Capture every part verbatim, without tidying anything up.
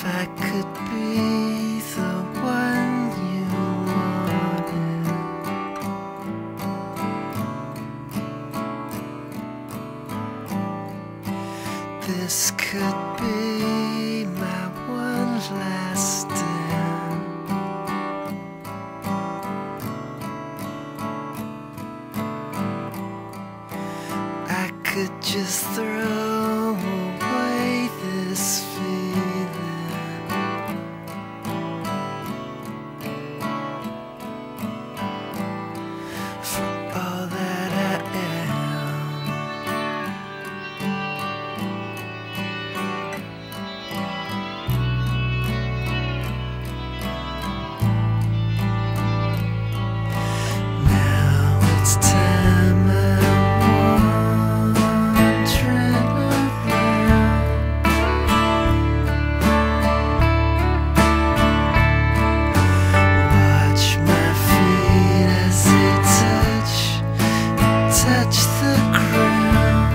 I could be the one you wanted, this could be my one last stand. I could just throw away this feeling, for all that I am. Now it's time I'm wandering around, watch my feet as they touch, touch the ground.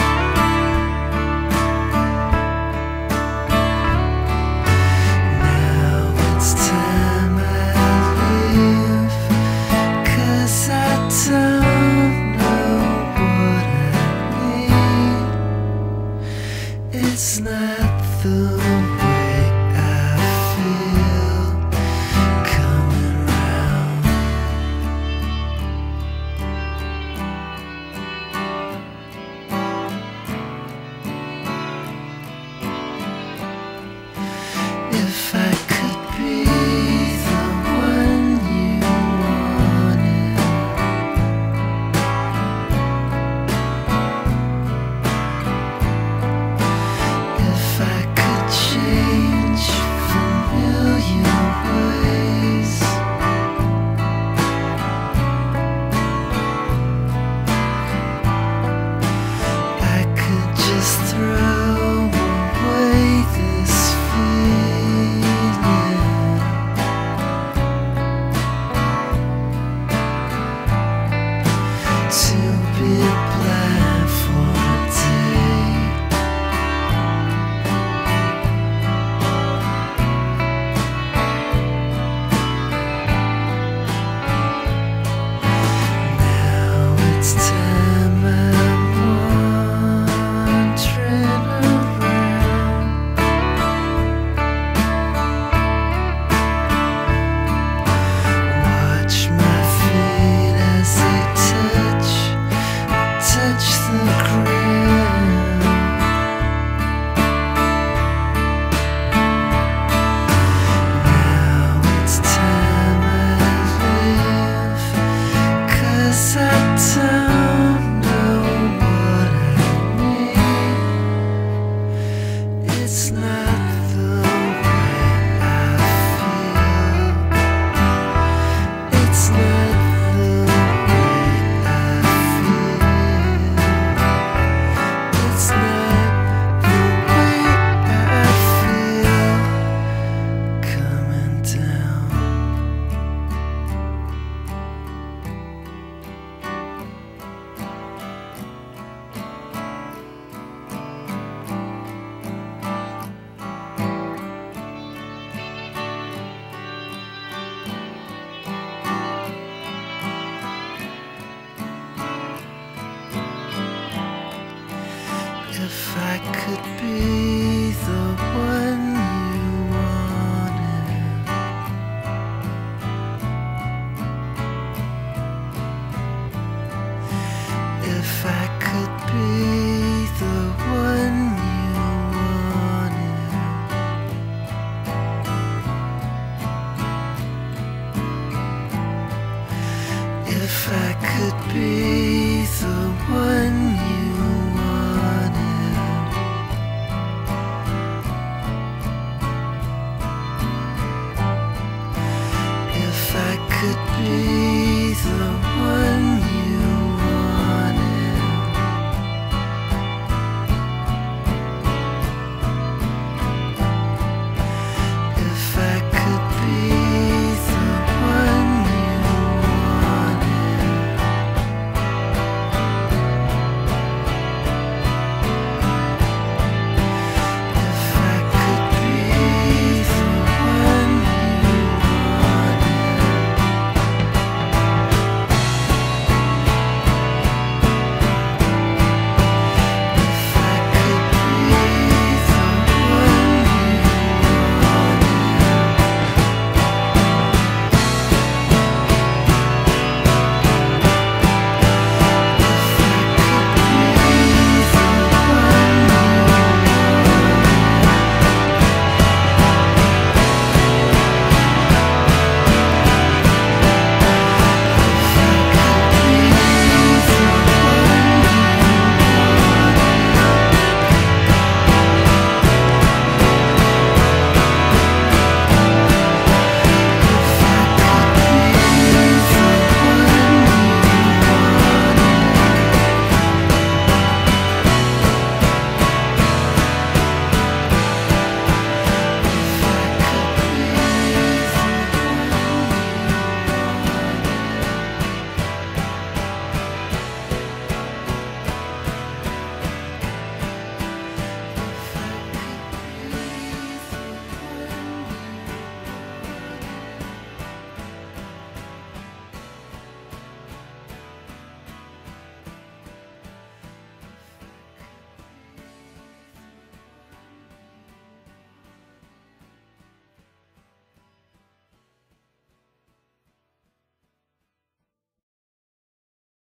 Now it's time I leave, 'cause I don't know what I need. It's not the way I feel coming round. If I could be the one you wanted, if I could change familiar ways, I could just throw away this feeling, to be blind for a day. Now it's time I'm wandering around, watch my feet as they touch, touch the ground. Now it's time I leave, 'cause I don't know what I need. It's not the way I feel. It's not the way I feel. It's not the way I feel coming down. If I could be the one